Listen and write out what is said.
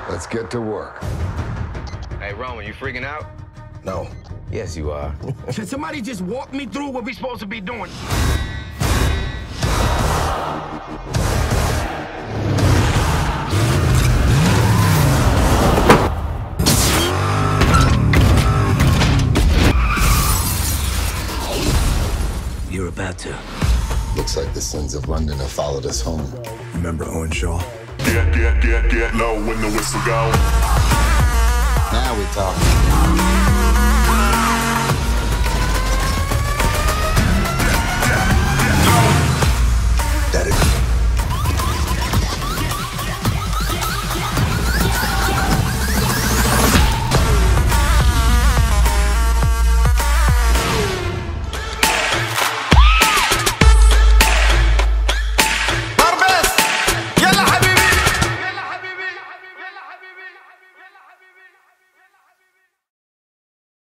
Let's get to work. Hey, Roman, you freaking out? No. Yes, you are. Can somebody just walk me through what we supposed to be doing? You're about to. Looks like the sins of London have followed us home. Remember Owen Shaw? Get low when the whistle goes. Now we talk.